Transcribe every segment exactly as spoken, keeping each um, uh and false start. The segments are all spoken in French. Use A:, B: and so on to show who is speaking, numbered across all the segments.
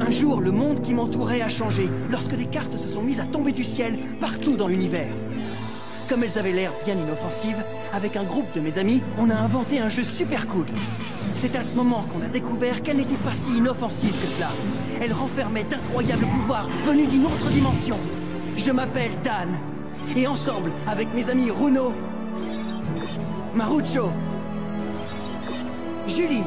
A: Un jour, le monde qui m'entourait a changé, lorsque des cartes se sont mises à tomber du ciel partout dans l'univers. Comme elles avaient l'air bien inoffensives, avec un groupe de mes amis, on a inventé un jeu super cool. C'est à ce moment qu'on a découvert qu'elle n'était pas si inoffensive que cela. Elle renfermait d'incroyables pouvoirs venus d'une autre dimension. Je m'appelle Dan, et ensemble, avec mes amis Runo, Marucho, Julie,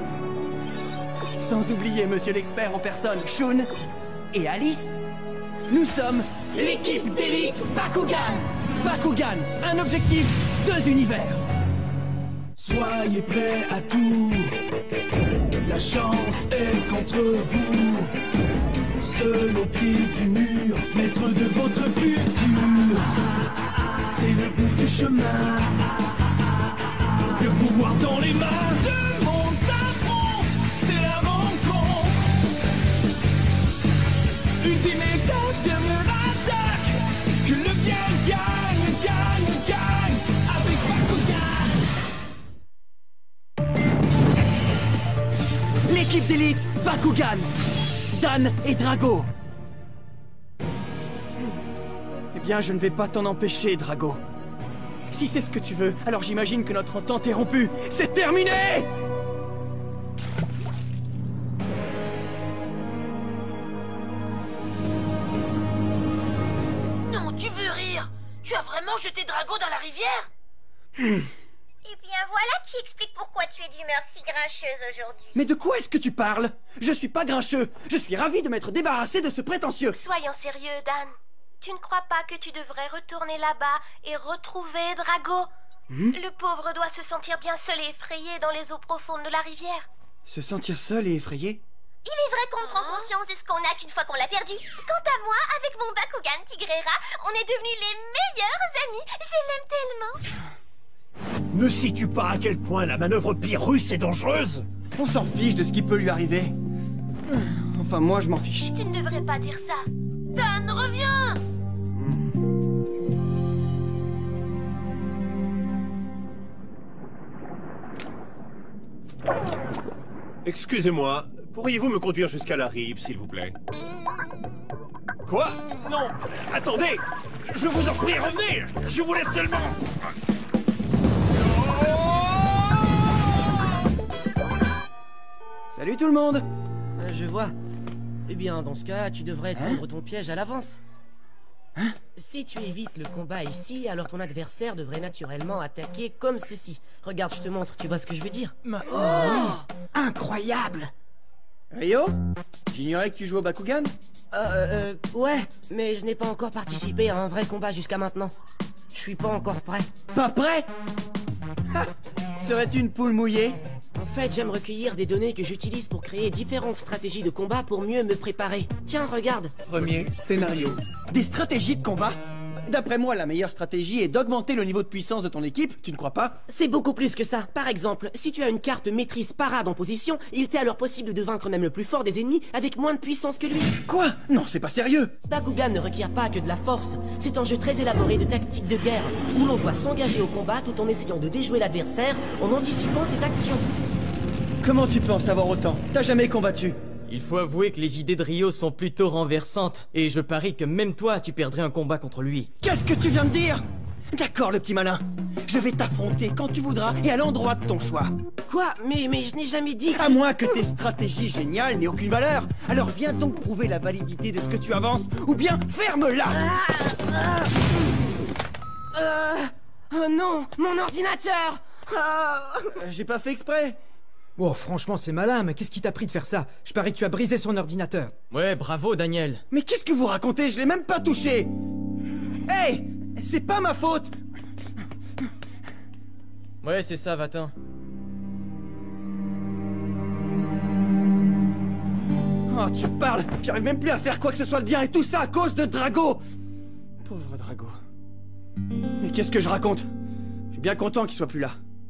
A: sans oublier Monsieur l'expert en personne, Shun, et Alice, nous sommes l'équipe d'élite Bakugan. Bakugan, un objectif, deux univers.
B: Soyez prêts à tout, la chance est contre vous. Seul au pied du mur, maître de votre futur. C'est le bout du chemin, le pouvoir dans les mains. Deux mondes s'affrontent, c'est la rencontre. Ultimate dernière attaque, que le bien gagne, gagne, gagne avec Bakugan.
A: L'équipe d'élite Bakugan, Dan et Drago. Eh bien, je ne vais pas t'en empêcher, Drago. Si c'est ce que tu veux, alors j'imagine que notre entente est rompue. C'est terminé!
C: Non, tu veux rire? Tu as vraiment jeté Drago dans la rivière?
A: Hmm.
D: Eh bien voilà qui explique pourquoi tu es d'humeur si grincheuse aujourd'hui.
A: Mais de quoi est-ce que tu parles? Je suis pas grincheux. Je suis ravi de m'être débarrassé de ce prétentieux.
E: Soyons sérieux, Dan. Tu ne crois pas que tu devrais retourner là-bas et retrouver Drago?
A: Hmm?
E: Le pauvre doit se sentir bien seul et effrayé dans les eaux profondes de la rivière.
A: Se sentir seul et effrayé?
D: Il est vrai qu'on prend conscience de ce qu'on a qu'une fois qu'on l'a perdu. Quant à moi, avec mon Bakugan Tigrera, on est devenus les meilleurs amis. Je l'aime tellement.
F: Ne sais-tu pas à quel point la manœuvre Pyrrhus est dangereuse?
A: On s'en fiche de ce qui peut lui arriver. Enfin, moi, je m'en fiche.
E: Tu ne devrais pas dire ça.
C: Dan, reviens!
F: Excusez-moi, pourriez-vous me conduire jusqu'à la rive, s'il vous plaît? Quoi? Non! Attendez! Je vous en prie, revenez! Je vous laisse seulement!
A: Salut tout le monde!
G: Euh, je vois. Eh bien, dans ce cas, tu devrais
A: Hein?
G: tendre ton piège à l'avance.
A: Hein?
G: Si tu évites le combat ici, alors ton adversaire devrait naturellement attaquer comme ceci. Regarde, je te montre, tu vois ce que je veux dire?
A: Oh! Incroyable! Rio? J'ignorais que tu joues au Bakugan?
G: Euh, euh, ouais, mais je n'ai pas encore participé à un vrai combat jusqu'à maintenant. Je suis pas encore prêt.
A: Pas prêt? Ha! Serais-tu une poule mouillée?
G: En fait, j'aime recueillir des données que j'utilise pour créer différentes stratégies de combat pour mieux me préparer. Tiens, regarde.
B: Premier scénario.
A: Des stratégies de combat? D'après moi, la meilleure stratégie est d'augmenter le niveau de puissance de ton équipe, tu ne crois pas?
G: C'est beaucoup plus que ça. Par exemple, si tu as une carte maîtrise parade en position, il t'est alors possible de vaincre même le plus fort des ennemis avec moins de puissance que lui.
A: Quoi? Non, c'est pas sérieux!
G: Bakugan ne requiert pas que de la force. C'est un jeu très élaboré de tactique de guerre, où l'on doit s'engager au combat tout en essayant de déjouer l'adversaire en anticipant ses actions.
A: Comment tu peux en savoir autant? T'as jamais combattu?
H: Il faut avouer que les idées de Rio sont plutôt renversantes, et je parie que même toi, tu perdrais un combat contre lui.
A: Qu'est-ce que tu viens de dire? D'accord, le petit malin. Je vais t'affronter quand tu voudras et à l'endroit de ton choix.
G: Quoi? Mais, mais je n'ai jamais dit que...
A: À moins que tes stratégies géniales n'aient aucune valeur. Alors viens donc prouver la validité de ce que tu avances, ou bien ferme-la!
G: Euh... Oh non! Mon ordinateur! Ah.
A: Euh, J'ai pas fait exprès.
I: Oh, franchement, c'est malin, mais qu'est-ce qui t'a pris de faire ça? Je parie que tu as brisé son ordinateur.
H: Ouais, bravo, Daniel.
A: Mais qu'est-ce que vous racontez? Je l'ai même pas touché! Hey! C'est pas ma faute!
H: Ouais, c'est ça, va-t'en.
A: Oh, tu parles! J'arrive même plus à faire quoi que ce soit de bien, et tout ça à cause de Drago! Pauvre Drago. Mais qu'est-ce que je raconte? Je suis bien content qu'il soit plus là.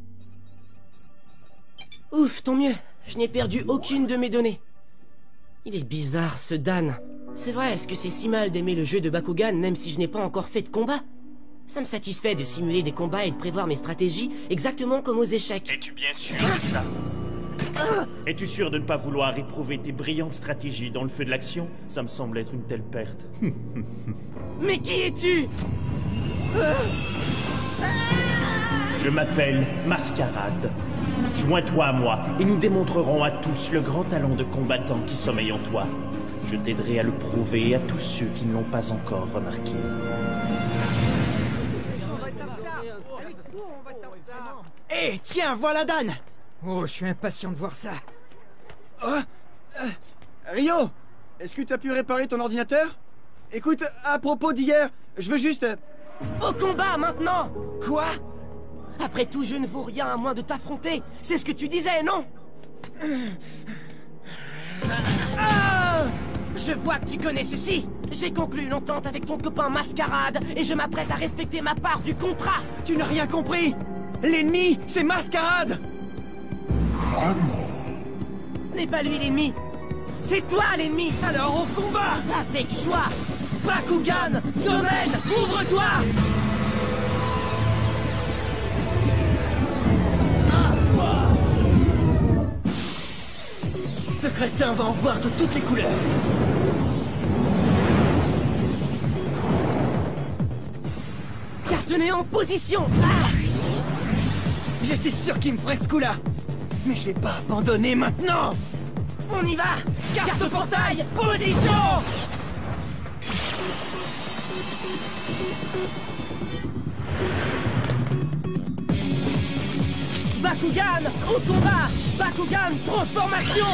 G: Ouf, tant mieux. Je n'ai perdu aucune de mes données. Il est bizarre, ce Dan. C'est vrai, est-ce que c'est si mal d'aimer le jeu de Bakugan même si je n'ai pas encore fait de combat? Ça me satisfait de simuler des combats et de prévoir mes stratégies exactement comme aux échecs.
J: Es-tu bien sûr de ça? Es-tu sûr de ne pas vouloir éprouver tes brillantes stratégies dans le feu de l'action? Ça me semble être une telle perte.
G: Mais qui es-tu?
J: Je m'appelle Mascarade. Joins-toi à moi et nous démontrerons à tous le grand talent de combattant qui sommeille en toi. Je t'aiderai à le prouver à tous ceux qui ne l'ont pas encore remarqué.
A: Hé, hey, tiens, voilà Dan!
I: Oh, je suis impatient de voir ça.
A: Oh, euh, Rio, est-ce que tu as pu réparer ton ordinateur? Écoute, à propos d'hier, je veux juste...
G: Au combat, maintenant!
A: Quoi?
G: Après tout, je ne vaux rien à moins de t'affronter. C'est ce que tu disais, non? Ah! Je vois que tu connais ceci. J'ai conclu une entente avec ton copain Mascarade et je m'apprête à respecter ma part du contrat.
A: Tu n'as rien compris. L'ennemi, c'est Mascarade.
G: Ce n'est pas lui l'ennemi. C'est toi l'ennemi.
A: Alors au combat.
G: Avec choix. Bakugan, domaine, ouvre-toi.
A: Ce crétin va en voir de toutes les couleurs.
G: Carte néant en position. Ah!
A: J'étais sûr qu'il me ferait ce coup-là. Mais je vais pas abandonner maintenant.
G: On y va. Carte portail, position. Bakugan, au combat. Bakugan, transformation.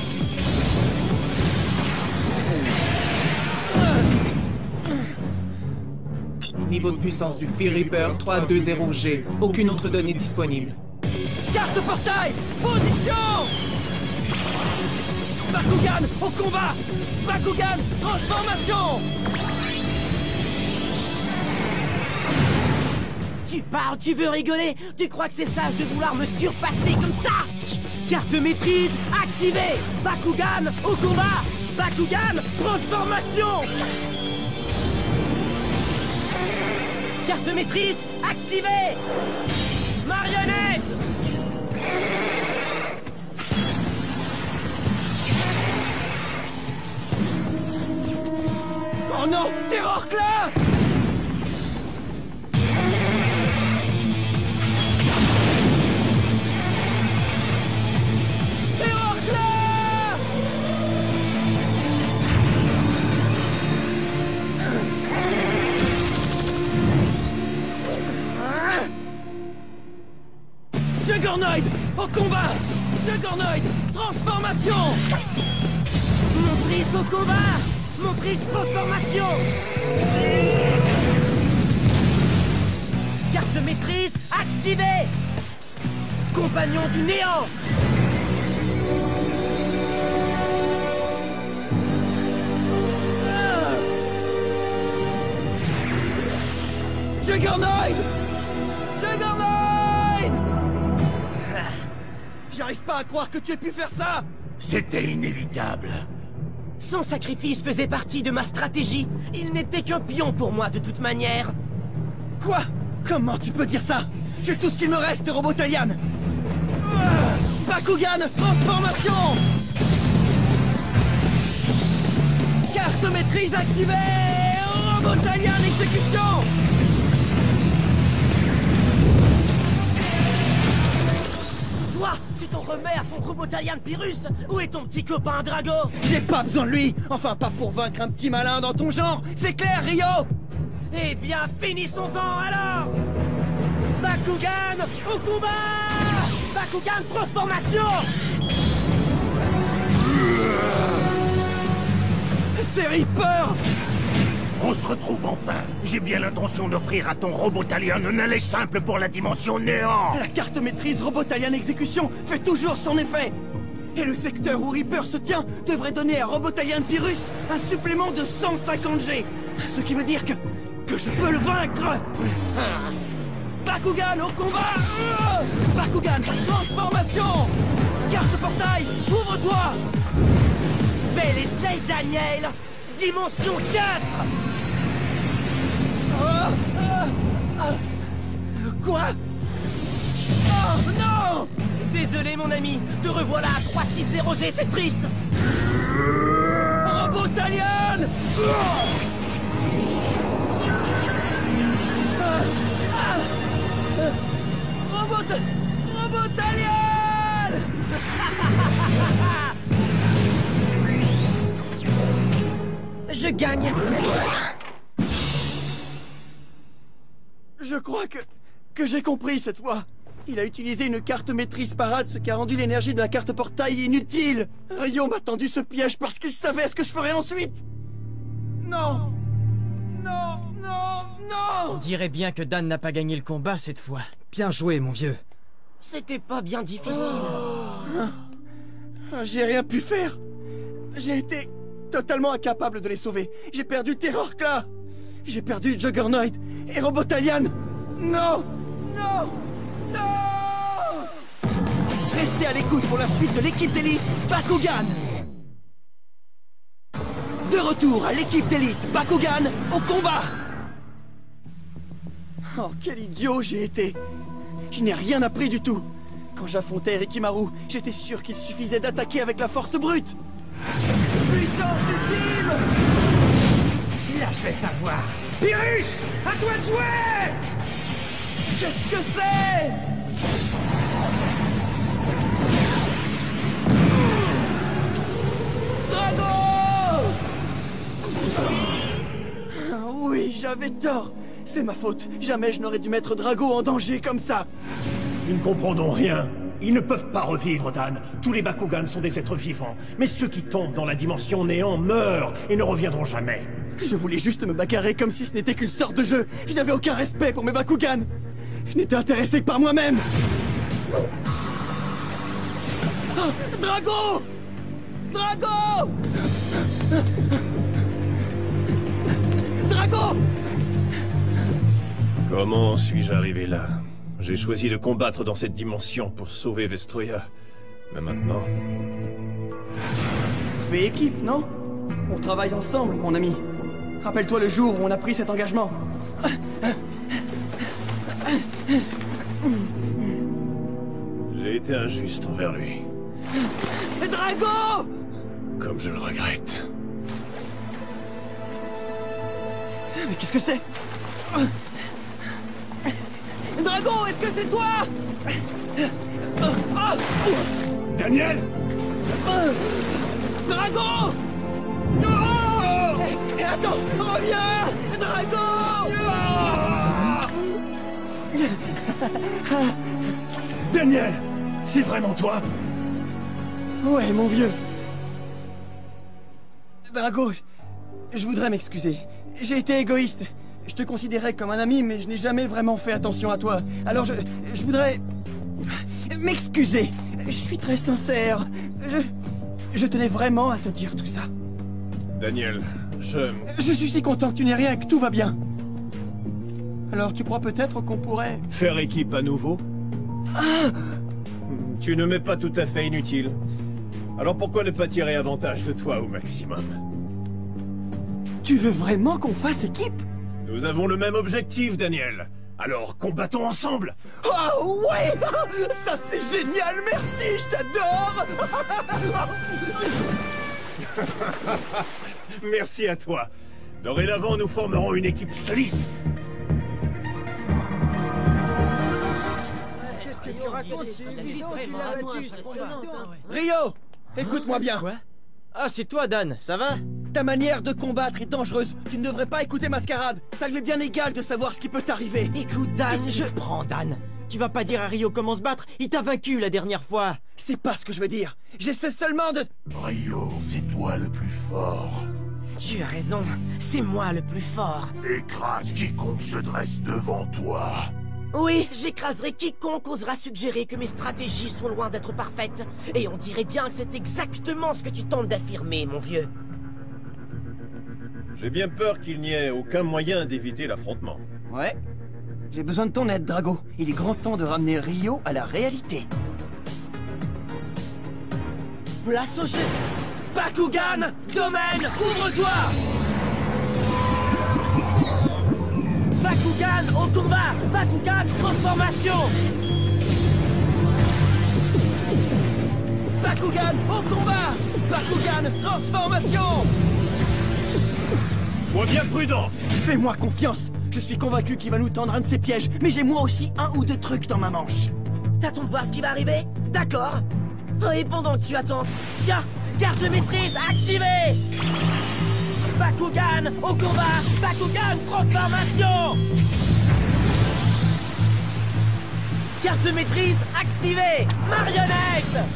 K: Niveau de puissance du Fear Reaper trois cent vingt G. Aucune autre donnée disponible.
A: Carte portail, position. Bakugan, au combat. Bakugan, transformation.
G: Tu parles, tu veux rigoler? Tu crois que c'est sage de vouloir me surpasser comme ça? Carte maîtrise activée. Bakugan, au combat. Bakugan, transformation. Carte maîtrise activée. Marionnette.
A: Oh non, Terror Claw. Terror Claw. Juggernaut, au combat. Juggernaut, transformation.
G: Motrice au combat. Motrice transformation. Carte maîtrise activée. Compagnon du néant.
A: Ah. Juggernaut. Juggernaut. J'arrive pas à croire que tu aies pu faire ça.
L: C'était inévitable.
G: Son sacrifice faisait partie de ma stratégie. Il n'était qu'un pion pour moi de toute manière.
A: Quoi? Comment tu peux dire ça? C'est tout ce qu'il me reste, Robotalian. Ah. Bakugan, transformation. Carte maîtrise activée. Robotalian, exécution.
G: Toi, tu t'en remets à ton Robotalian Pyrrhus? Où est ton petit copain Drago?
A: J'ai pas besoin de lui. Enfin, pas pour vaincre un petit malin dans ton genre. C'est clair, Rio?
G: Eh bien, finissons-en alors. Bakugan, au combat. Bakugan, transformation.
A: C'est Reaper.
L: On se retrouve enfin. J'ai bien l'intention d'offrir à ton Robotalian un aller simple pour la dimension néant.
A: La carte maîtrise Robotalian Exécution fait toujours son effet. Et le secteur où Reaper se tient devrait donner à Robotalian Pyrrhus un supplément de cent cinquante G. Ce qui veut dire que... que je peux le vaincre. Bakugan au combat. Bakugan, transformation. Carte portail, ouvre-toi.
G: Bel essai, Daniel. Dimension quatre.
A: Oh, oh, oh. Quoi? Oh non!
G: Désolé mon ami, te revoilà à trois six zéro G, c'est triste. Robotalion! Robot... Robotalion! Je gagne.
A: Je crois que... que j'ai compris cette fois. Il a utilisé une carte maîtrise parade, ce qui a rendu l'énergie de la carte portail inutile. Rio m'a tendu ce piège parce qu'il savait ce que je ferais ensuite. Non. Non, non, non.
H: On dirait bien que Dan n'a pas gagné le combat cette fois.
I: Bien joué, mon vieux.
G: C'était pas bien difficile.
A: Oh. J'ai rien pu faire. J'ai été totalement incapable de les sauver. J'ai perdu Terrorka. J'ai perdu Juggernaut et Robotalion. Non, non. Non! Restez à l'écoute pour la suite de l'équipe d'élite Bakugan! De retour à l'équipe d'élite Bakugan au combat! Oh, quel idiot j'ai été! Je n'ai rien appris du tout! Quand j'affrontais Rikimaru, j'étais sûr qu'il suffisait d'attaquer avec la force brute! Puissance ultime!
M: Là, je vais t'avoir! Pyrrhus! À toi de jouer!
A: Qu'est-ce que c'est? Drago! Oui, j'avais tort. C'est ma faute. Jamais je n'aurais dû mettre Drago en danger comme ça.
F: Nous ne comprenons rien. Ils ne peuvent pas revivre, Dan. Tous les Bakugan sont des êtres vivants. Mais ceux qui tombent dans la dimension néant meurent et ne reviendront jamais.
A: Je voulais juste me bagarrer comme si ce n'était qu'une sorte de jeu. Je n'avais aucun respect pour mes Bakugan. Je n'étais intéressé que par moi-même. Oh, Drago! Drago! Drago!
F: Comment suis-je arrivé là? J'ai choisi de combattre dans cette dimension pour sauver Vestroia. Mais maintenant...
A: On fait équipe, non? On travaille ensemble, mon ami. Rappelle-toi le jour où on a pris cet engagement.
F: J'ai été injuste envers lui.
A: Drago!
F: Comme je le regrette.
A: Mais qu'est-ce que c'est? Drago, est-ce que c'est toi?
F: Daniel!
A: Drago! Oh! Attends, reviens! Drago!
F: Daniel! C'est vraiment toi?
A: Ouais, mon vieux. Drago, je, je voudrais m'excuser. J'ai été égoïste. Je te considérais comme un ami, mais je n'ai jamais vraiment fait attention à toi. Alors je... je voudrais... m'excuser. Je suis très sincère. Je... je tenais vraiment à te dire tout ça.
F: Daniel, je...
A: Je suis si content que tu n'aies rien et que tout va bien. Alors tu crois peut-être qu'on pourrait...
F: faire équipe à nouveau?
A: Ah!
F: Tu ne m'es pas tout à fait inutile. Alors pourquoi ne pas tirer avantage de toi au maximum?
A: Tu veux vraiment qu'on fasse équipe?
F: Nous avons le même objectif, Daniel. Alors combattons ensemble.
A: Oh ouais! Ça c'est génial, merci, je t'adore!
F: Merci à toi. Dorénavant, nous formerons une équipe solide.
I: Qu'est-ce que tu racontes? C'est évident qu'il l'a battu, c'est évident.
A: Rio! Écoute-moi bien.
H: Quoi? Ah, c'est toi, Dan, ça va?
A: Ta manière de combattre est dangereuse. Tu ne devrais pas écouter Mascarade. Ça lui est bien égal de savoir ce qui peut t'arriver.
G: Écoute, Dan,
H: je... prends, Dan. Tu vas pas dire à Rio comment se battre? Il t'a vaincu la dernière fois.
A: C'est pas ce que je veux dire. J'essaie seulement de...
L: Rio, c'est toi le plus fort.
G: Tu as raison, c'est moi le plus fort.
L: Écrase quiconque se dresse devant toi.
G: Oui, j'écraserai quiconque osera suggérer que mes stratégies sont loin d'être parfaites. Et on dirait bien que c'est exactement ce que tu tentes d'affirmer, mon vieux.
F: J'ai bien peur qu'il n'y ait aucun moyen d'éviter l'affrontement.
A: Ouais. J'ai besoin de ton aide, Drago. Il est grand temps de ramener Rio à la réalité.
G: Place au jeu. Bakugan, domaine, ouvre-toi. Bakugan au combat. Bakugan transformation.
A: Bakugan au combat! Bakugan transformation!
F: Sois bien prudent!
A: Fais-moi confiance! Je suis convaincu qu'il va nous tendre un de ses pièges, mais j'ai moi aussi un ou deux trucs dans ma manche.
G: T'attends de voir ce qui va arriver? D'accord. Oh, et pendant que tu attends, tiens, carte de maîtrise activée! Bakugan au combat! Bakugan transformation! Carte de maîtrise activée! Marionnette!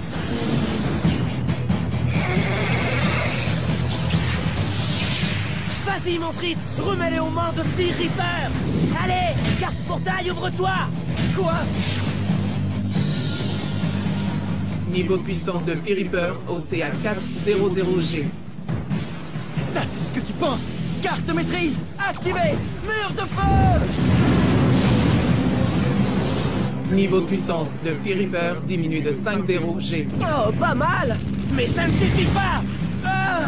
G: Vas-y, montrice, remets-les aux mains de Fear Reaper! Allez, carte portail, ouvre-toi! Quoi?
K: Niveau de puissance de Fear Reaper au C A quatre cent G.
A: Ça, c'est ce que tu penses! Carte de maîtrise activée! Mur de feu!
K: Niveau de puissance de Fear Reaper diminue de cinq zéro G.
G: Oh, pas mal! Mais ça ne suffit pas! Ah!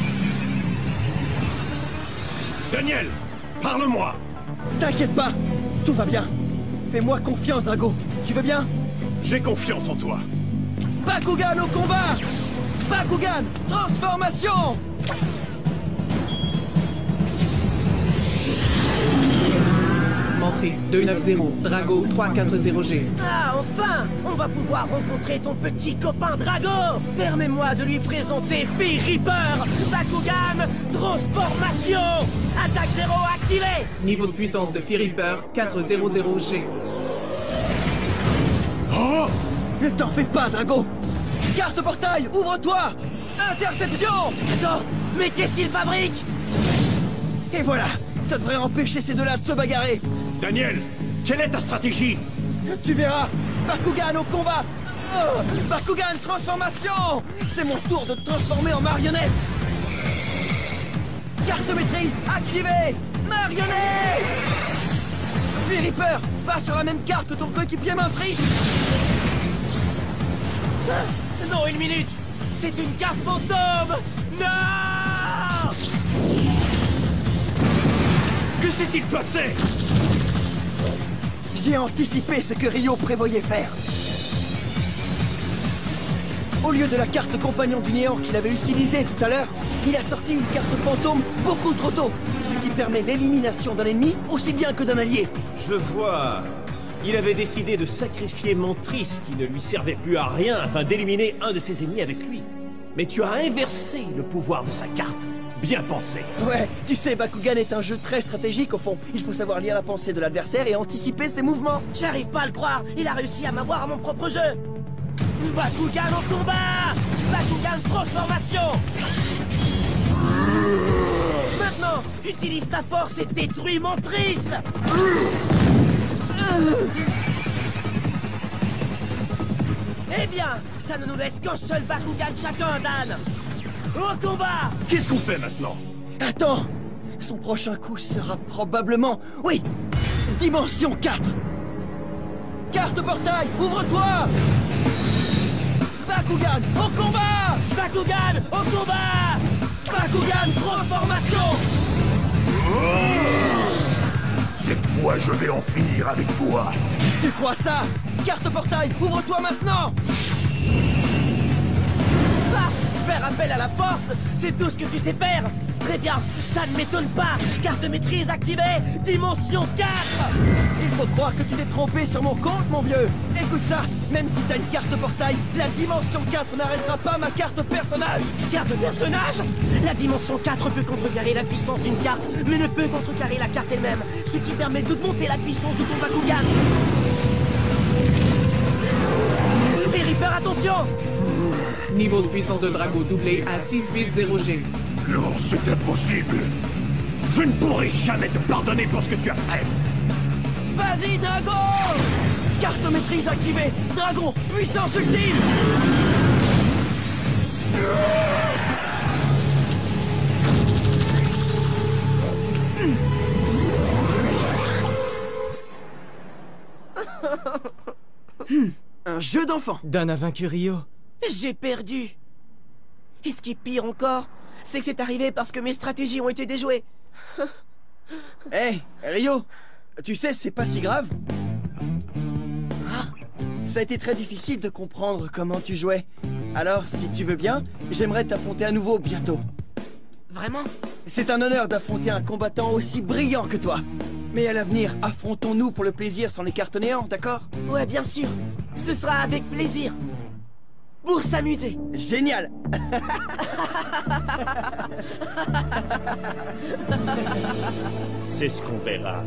F: Daniel, parle-moi!
A: T'inquiète pas, tout va bien. Fais-moi confiance, Drago. Tu veux bien?
F: J'ai confiance en toi.
A: Bakugan au combat! Bakugan transformation!
K: Montrice deux neuf zéro, Drago trois quatre zéro G.
G: Ah, enfin! On va pouvoir rencontrer ton petit copain Drago! Permets-moi de lui présenter Fear Reaper! Bakugan transformation! Attaque zéro activée!
K: Niveau de puissance de Fear Reaper quatre cents G.
A: Oh! Ne t'en fais pas, Drago! Carte portail, ouvre-toi! Interception!
G: Attends, mais qu'est-ce qu'il fabrique?
A: Et voilà! Ça devrait empêcher ces deux-là de se bagarrer!
F: Daniel, quelle est ta stratégie?
A: Tu verras! Bakugan au combat! Oh, Bakugan transformation! C'est mon tour de te transformer en marionnette! Carte de maîtrise activée! Marionnette! Fear Reaper, pas sur la même carte que ton coéquipier Montrice!
G: Non, une minute! C'est une carte fantôme! Non!
F: Que s'est-il passé?
A: J'ai anticipé ce que Ryo prévoyait faire. Au lieu de la carte compagnon du néant qu'il avait utilisée tout à l'heure, il a sorti une carte fantôme beaucoup trop tôt, ce qui permet l'élimination d'un ennemi aussi bien que d'un allié.
F: Je vois. Il avait décidé de sacrifier Montrice qui ne lui servait plus à rien afin d'éliminer un de ses ennemis avec lui. Mais tu as inversé le pouvoir de sa carte. Bien pensé.
A: Ouais, tu sais, Bakugan est un jeu très stratégique au fond. Il faut savoir lire la pensée de l'adversaire et anticiper ses mouvements.
G: J'arrive pas à le croire, il a réussi à m'avoir à mon propre jeu. Bakugan au combat! Bakugan transformation! Maintenant, utilise ta force et détruis Montrice! Eh bien, ça ne nous laisse qu'un seul Bakugan chacun, Dan! Au combat!
F: Qu'est-ce qu'on fait maintenant?
A: Attends! Son prochain coup sera probablement... Oui! Dimension quatre! Carte portail, ouvre-toi! Bakugan au combat!
G: Bakugan au combat! Bakugan transformation!
L: Cette fois, je vais en finir avec toi.
A: Tu crois ça? Carte portail, ouvre-toi maintenant!
G: Ah! Faire appel à la force, c'est tout ce que tu sais faire! Très bien, ça ne m'étonne pas! Carte de maîtrise activée, dimension quatre!
A: Il faut croire que tu t'es trompé sur mon compte, mon vieux! Écoute ça, même si t'as une carte portail, la dimension quatre n'arrêtera pas ma carte personnage!
G: Carte personnage? La dimension quatre peut contrecarrer la puissance d'une carte, mais ne peut contrecarrer la carte elle-même, ce qui permet d'augmenter la puissance de ton Bakugan! Fear Reaper, attention!
K: Niveau de puissance de Drago doublé à six cent quatre-vingt G.
L: Non, c'est impossible.
F: Je ne pourrai jamais te pardonner pour ce que tu as fait.
A: Vas-y, Dragon! Carte de maîtrise activée! Dragon, puissance ultime! Un jeu d'enfant.
H: Dan a vaincu Ryo.
G: J'ai perdu. Et ce qui est pire encore, c'est que c'est arrivé parce que mes stratégies ont été déjouées.
A: Hé, hey, Ryo, tu sais, c'est pas si grave. Ah, ça a été très difficile de comprendre comment tu jouais. Alors, si tu veux bien, j'aimerais t'affronter à nouveau bientôt.
G: Vraiment?
A: C'est un honneur d'affronter un combattant aussi brillant que toi. Mais à l'avenir, affrontons-nous pour le plaisir sans les cartes néants, d'accord?
G: Ouais, bien sûr. Ce sera avec plaisir. Pour s'amuser.
A: Génial.
J: C'est ce qu'on verra.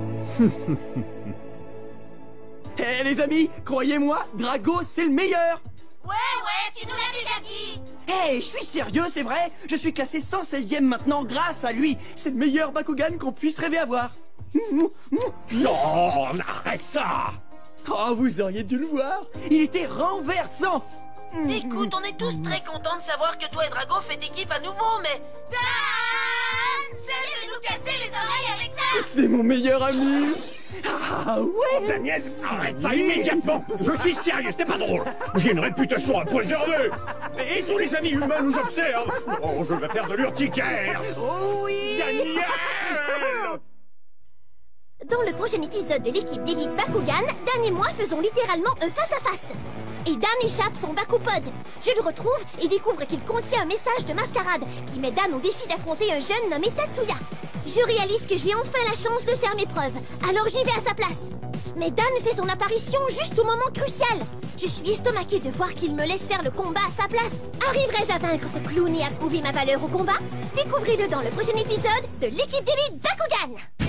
A: Hé hey, les amis, croyez-moi, Drago c'est le meilleur.
C: Ouais, ouais, tu nous l'as déjà dit.
A: Hé, hey, je suis sérieux, c'est vrai. Je suis classé cent seizième maintenant grâce à lui. C'est le meilleur Bakugan qu'on puisse rêver avoir.
L: Non, arrête ça.
A: Oh, vous auriez dû le voir. Il était renversant.
C: Écoute, on est tous très contents de savoir que toi et Drago faites équipe à nouveau, mais... Dan, cesse de nous casser les oreilles avec ça.
A: C'est mon meilleur ami. Ah ouais.
L: Oh, Daniel, arrête ça immédiatement. Je suis sérieux, c'était pas drôle. J'ai une réputation à préserver. Et tous les amis humains nous observent. Oh, je vais faire de l'urticaire.
A: Oh oui.
L: Daniel.
D: Dans le prochain épisode de l'équipe d'élite Bakugan, Dan et moi faisons littéralement un face-à-face. Et Dan échappe son Bakupod. Je le retrouve et découvre qu'il contient un message de mascarade qui met Dan au défi d'affronter un jeune nommé Tatsuya. Je réalise que j'ai enfin la chance de faire mes preuves, alors j'y vais à sa place. Mais Dan fait son apparition juste au moment crucial. Je suis estomaquée de voir qu'il me laisse faire le combat à sa place. Arriverai-je à vaincre ce clown et à prouver ma valeur au combat? Découvrez-le dans le prochain épisode de l'équipe d'élite Bakugan.